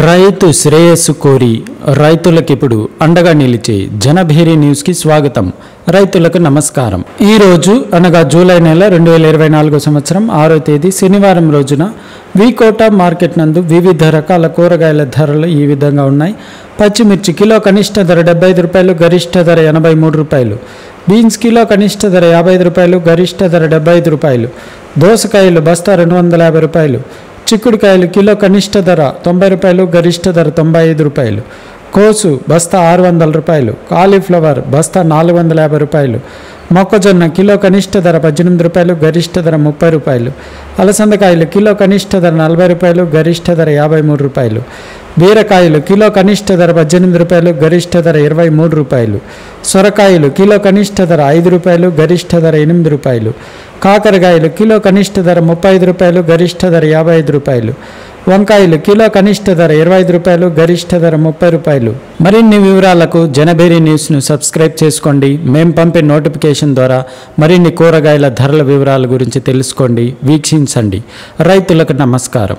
రైతు శ్రేయస్సు కోరి రైతులకిప్పుడు అండగా నిలిచే జనభేరి న్యూస్ కి స్వాగతం. రైతులకు నమస్కారం. ఈ రోజు అనగా జూలై నెల 2024 సంవత్సరం 6వ తేదీ శనివారం రోజున వికోట మార్కెట్ నందు వివిధ రకాల కూరగాయల ధరలు ఈ విధంగా ఉన్నాయి. పచ్చిమిర్చి కిలో కనిష్ట ధర 75 రూపాయలు, గరిష్ట ధర 83 రూపాయలు. బీన్స్ కిలో కనిష్ట ధర 55 రూపాయలు, గరిష్ట ధర 75 రూపాయలు. దోసకాయలు బస్తా 250 రూపాయలు. చిక్కుడుకాయలు కిలో కనిష్ట ధర 90 రూపాయలు, గరిష్ట ధర 95 రూపాయలు. కోసు బస్తా 600 రూపాయలు. కాలీఫ్లవర్ బస్తా 450 రూపాయలు. మొక్కజొన్న కిలో కనిష్ట ధర 18 రూపాయలు, గరిష్ట ధర 30 రూపాయలు. అలసందకాయలు కిలో కనిష్ట ధర 40 రూపాయలు, గరిష్ట ధర 53 రూపాయలు. బీరకాయలు కిలో కనిష్ట ధర 18 రూపాయలు, గరిష్ట ధర 23 రూపాయలు. సొరకాయలు కిలో కనిష్ట ధర 5 రూపాయలు, గరిష్ట ధర 8 రూపాయలు. కాకరకాయలు కిలో కనిష్ట ధర 35 రూపాయలు, గరిష్ట ధర 55 రూపాయలు. వంకాయలు కిలో కనిష్ట ధర 25 రూపాయలు, గరిష్ట ధర 30 రూపాయలు. మరిన్ని వివరాలకు జనభేరి న్యూస్ను సబ్స్క్రైబ్ చేసుకోండి. మేము పంపే నోటిఫికేషన్ ద్వారా మరిన్ని కూరగాయల ధరల వివరాల గురించి తెలుసుకోండి, వీక్షించండి. రైతులకు నమస్కారం.